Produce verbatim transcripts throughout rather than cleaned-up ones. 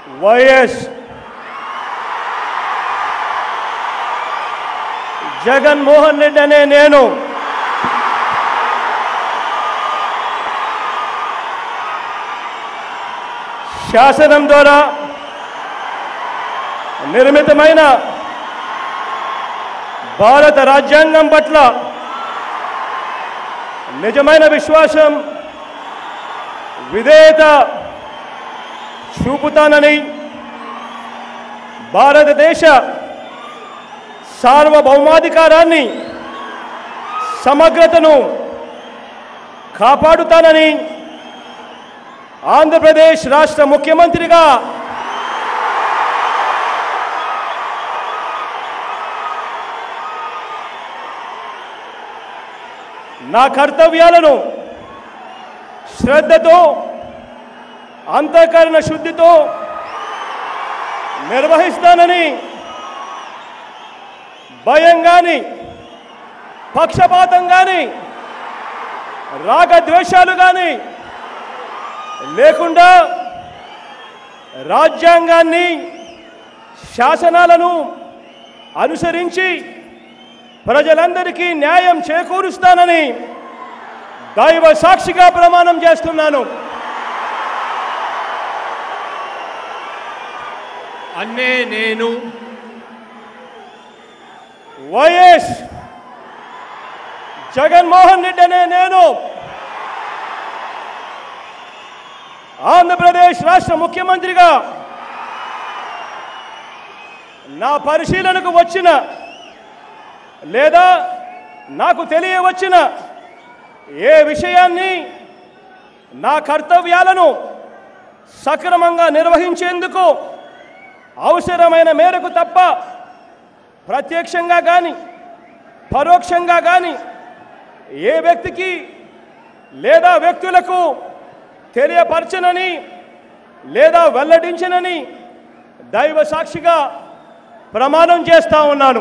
YS Jaganmohan Reddy అనే నేను శాసనం ద్వారా నిర్మితమైన భారత రాజ్యాంగం పట్ల నిజమైన విశ్వాసం విధేయత చూపుతానని భారతదేశ సార్వభౌమాధికారాన్ని సమగ్రతను కాపాడుతానని ఆంధ్రప్రదేశ్ రాష్ట్ర ముఖ్యమంత్రిగా నా కర్తవ్యాలను శ్రద్ధతో అంతఃకరణ శుద్ధితో నిర్వహిస్తానని భయం కానీ పక్షపాతం కానీ రాగద్వేషాలు కానీ లేకుండా రాజ్యాంగాన్ని శాసనాలను అనుసరించి ప్రజలందరికీ న్యాయం చేకూరుస్తానని దైవ సాక్షిగా ప్రమాణం చేస్తున్నాను. అన్నే నేను వైఎస్ జగన్మోహన్ రెడ్డి అనే నేను ఆంధ్రప్రదేశ్ రాష్ట్ర ముఖ్యమంత్రిగా నా పరిశీలనకు వచ్చిన లేదా నాకు తెలియవచ్చిన ఏ విషయాన్ని నా కర్తవ్యాలను సక్రమంగా నిర్వహించేందుకు అవసరమైన మేరకు తప్ప ప్రత్యక్షంగా కానీ పరోక్షంగా కానీ ఏ వ్యక్తికి లేదా వ్యక్తులకు తెలియపరచనని లేదా వెల్లడించనని దైవ సాక్షిగా ప్రమాణం చేస్తా ఉన్నాను.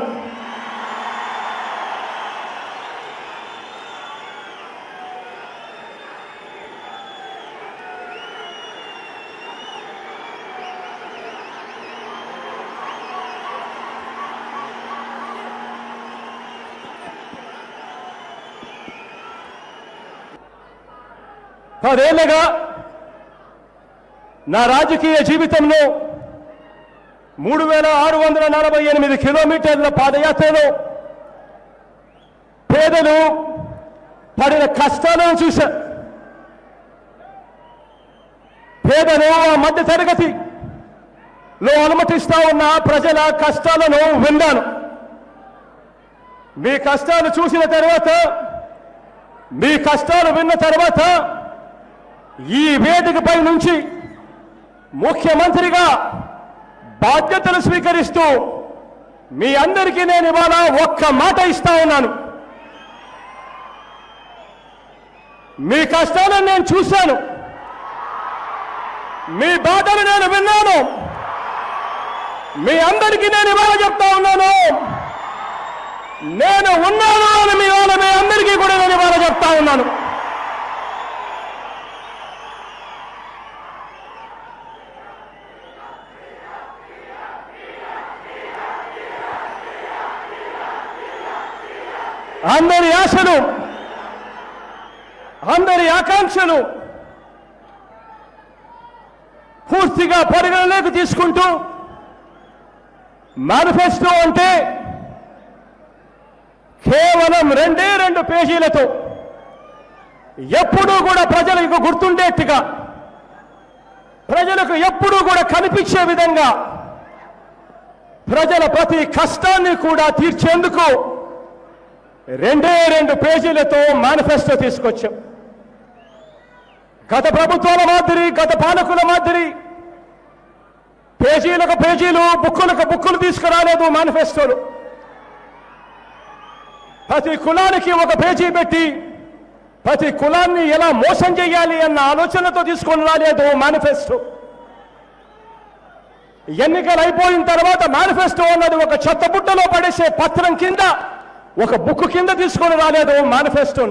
పదేళ్లుగా నా రాజకీయ జీవితంలో మూడు వేల ఆరు వందల నలభై ఎనిమిది కిలోమీటర్ల పాదయాత్రలో పేదలు పడిన కష్టాలను చూశా. పేదలు ఆ మధ్య తరగతిలో అనుమతిస్తా ఉన్న ప్రజల కష్టాలను విన్నాను. మీ కష్టాలు చూసిన తర్వాత మీ కష్టాలు విన్న తర్వాత ఈ వేదికపై నుంచి ముఖ్యమంత్రిగా బాధ్యతలు స్వీకరిస్తూ మీ అందరికీ నేను ఇవాళ ఒక్క మాట ఇస్తా ఉన్నాను. మీ కష్టాలను నేను చూశాను, మీ బాధలు నేను విన్నాను. మీ అందరికీ నేను ఇవాళ చెప్తా ఉన్నాను, నేను ఉన్నాను అని మీ వాళ్ళ మీ అందరికీ కూడా నేను ఇవాళ చెప్తా ఉన్నాను. అందరి ఆశలు అందరి ఆకాంక్షలు పూర్తిగా పరిగణలోకి తీసుకుంటూ మేనిఫెస్టో అంటే కేవలం రెండే రెండు పేజీలతో ఎప్పుడూ కూడా ప్రజలకు గుర్తుండేట్టుగా ప్రజలకు ఎప్పుడూ కూడా కనిపించే విధంగా ప్రజల ప్రతి కష్టాన్ని కూడా తీర్చేందుకు రెండే రెండు పేజీలతో మేనిఫెస్టో తీసుకొచ్చాం. గత ప్రభుత్వాల మాదిరి గత పాలకుల మాదిరి పేజీలకు పేజీలు బుక్కులకు బుక్కులు తీసుకురాలేదు మేనిఫెస్టోలు. ప్రతి కులానికి ఒక పేజీ పెట్టి ప్రతి కులాన్ని ఎలా మోసం చేయాలి అన్న ఆలోచనతో తీసుకొని రాలేదు మేనిఫెస్టో. ఎన్నికలు అయిపోయిన తర్వాత మేనిఫెస్టో అన్నది ఒక చెత్తబుట్టలో పడేసే పత్రం కింద ఒక బుక్ కింద తీసుకొని రాలేదు మేనిఫెస్టోను.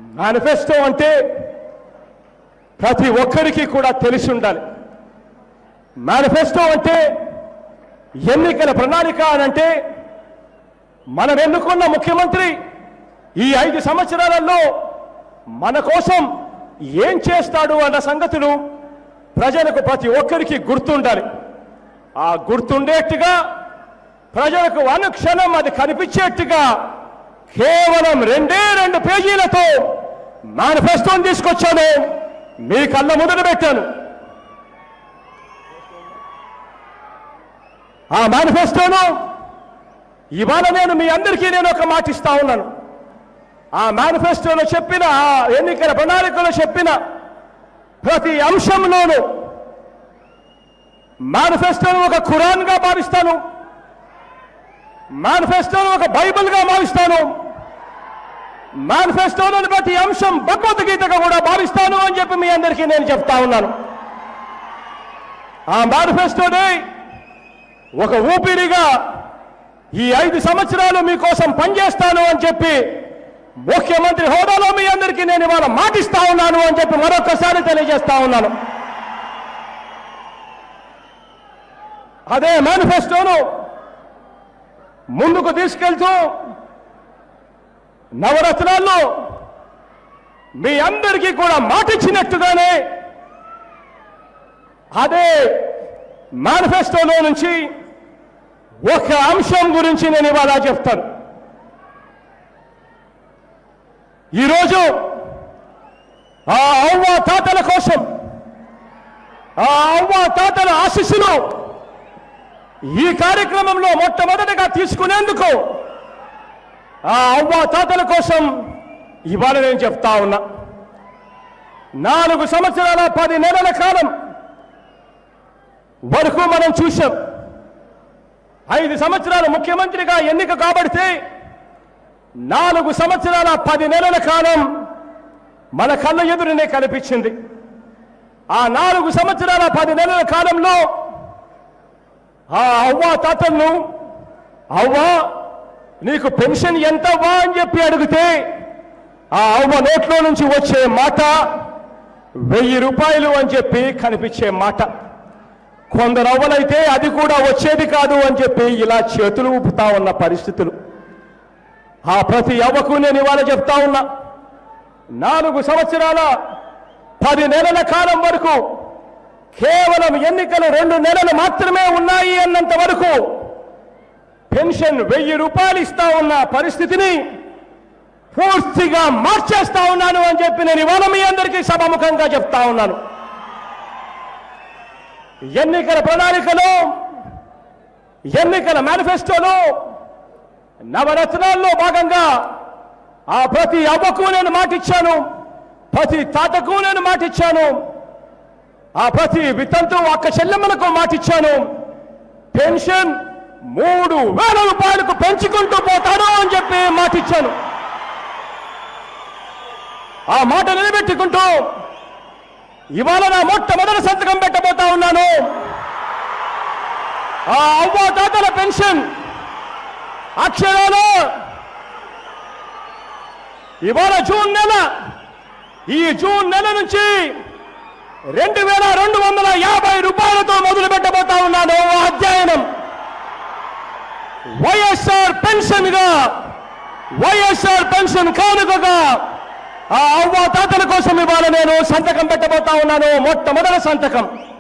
మేనిఫెస్టో అంటే ప్రతి ఒక్కరికి కూడా తెలిసి ఉండాలి. మేనిఫెస్టో అంటే ఎన్నికల ప్రణాళిక అని అంటే మనం ఎన్నుకున్న ముఖ్యమంత్రి ఈ ఐదు సంవత్సరాలలో మన కోసం ఏం చేస్తాడు అన్న సంగతులు ప్రజలకు ప్రతి ఒక్కరికి గుర్తుండాలి. ఆ గుర్తుండేట్టుగా ప్రజలకు అనుక్షణం అది కనిపించేట్టుగా కేవలం రెండే రెండు పేజీలతో మేనిఫెస్టోని తీసుకొచ్చాను, మీ కళ్ళ ముందర పెట్టాను. ఆ మేనిఫెస్టోను ఇవాళ నేను మీ అందరికీ నేను ఒక మాట ఇస్తా ఉన్నాను. ఆ మేనిఫెస్టోలో చెప్పిన, ఆ ఎన్నికల ప్రణాళికలో చెప్పిన ప్రతి అంశంలోనూ మేనిఫెస్టోను ఒక ఖురాన్గా భావిస్తాను, మేనిఫెస్టోను ఒక బైబిల్గా భావిస్తాను, మేనిఫెస్టోలోని ప్రతి అంశం భగవద్గీతగా కూడా భావిస్తాను అని చెప్పి మీ అందరికీ నేను చెప్తా ఉన్నాను. ఆ మేనిఫెస్టోని ఒక ఊపిరిగా ఈ ఐదు సంవత్సరాలు మీకోసం పనిచేస్తాను అని చెప్పి ముఖ్యమంత్రి హోదాలో మీ అందరికీ నేను ఇవాళ మాటిస్తా ఉన్నాను అని చెప్పి మరొకసారి తెలియజేస్తా ఉన్నాను. అదే మేనిఫెస్టోను ముందుకు తీసుకెళ్తూ నవరత్నాల్లో మీ అందరికీ కూడా మాటిచ్చినట్టుగానే అదే మేనిఫెస్టోలో నుంచి ఒక అంశం గురించి నేను ఇవాళ చెప్తాను. ఈరోజు ఆ అవ్వ తాతల కోసం, ఆ అవ్వ తాతల ఆశీస్సులు ఈ కార్యక్రమంలో మొట్టమొదటిగా తీసుకునేందుకు ఆ అవ్వ తాతల కోసం ఇవాళ నేను చెప్తా ఉన్నా. నాలుగు సంవత్సరాల పది నెలల కాలం వరకు మనం చూశాం. ఐదు సంవత్సరాలు ముఖ్యమంత్రిగా ఎన్నిక కాబడితే నాలుగు సంవత్సరాల పది నెలల కాలం మన కళ్ళ ఎదురునే కనిపించింది. ఆ నాలుగు సంవత్సరాల పది నెలల కాలంలో ఆ అవ్వ తాతలను, అవ్వ నీకు పెన్షన్ ఎంతవ్వా అని చెప్పి అడిగితే ఆ అవ్వ నోట్లో నుంచి వచ్చే మాట వెయ్యి రూపాయలు అని చెప్పి కనిపించే మాట. కొందరు అవ్వలైతే అది కూడా వచ్చేది కాదు అని చెప్పి ఇలా చేతులు ఊపుతా ఉన్న పరిస్థితులు. ఆ ప్రతి అవ్వకు నేను ఇవాళ చెప్తా ఉన్నా, నాలుగు సంవత్సరాల పది నెలల కాలం వరకు కేవలం ఎన్నికలు రెండు నెలలు మాత్రమే ఉన్నాయి అన్నంత వరకు పెన్షన్ వెయ్యి రూపాయలు ఇస్తా ఉన్న పరిస్థితిని పూర్తిగా మార్చేస్తా ఉన్నాను అని చెప్పి నేను ఇవాళ మీ అందరికీ సభాముఖంగా చెప్తా ఉన్నాను. ఎన్నికల ప్రణాళికలో, ఎన్నికల మేనిఫెస్టోలో నవరత్నాల్లో భాగంగా ఆ ప్రతి అవ్వకు నేను మాటిచ్చాను, ప్రతి తాతకు నేను మాటిచ్చాను, ఆ ప్రతి వితంతు అక్క చెల్లెమ్మలకు మాటిచ్చాను. పెన్షన్ మూడు వేల రూపాయలకు పెంచుకుంటూ పోతాను అని చెప్పి మాటిచ్చాను. ఆ మాట నిలబెట్టుకుంటూ ఇవాళ నా మొట్టమొదటి సంతకం పెట్టబోతా ఉన్నాను. ఆ అవ్వ తాతల పెన్షన్ అక్షరాలు ఇవాళ జూన్ నెల, ఈ జూన్ నెల నుంచి రెండు వేల రెండు వందల యాభై రూపాయలతో మొదలు పెట్టబోతా ఉన్నాను. ఆ అధ్యయనం వైఎస్ఆర్ పెన్షన్ గా, వైఎస్ఆర్ పెన్షన్ కానుకగా ఆ అవ్వ తాతల కోసం ఇవాళ నేను సంతకం పెట్టబోతా ఉన్నాను. మొట్టమొదటి సంతకం.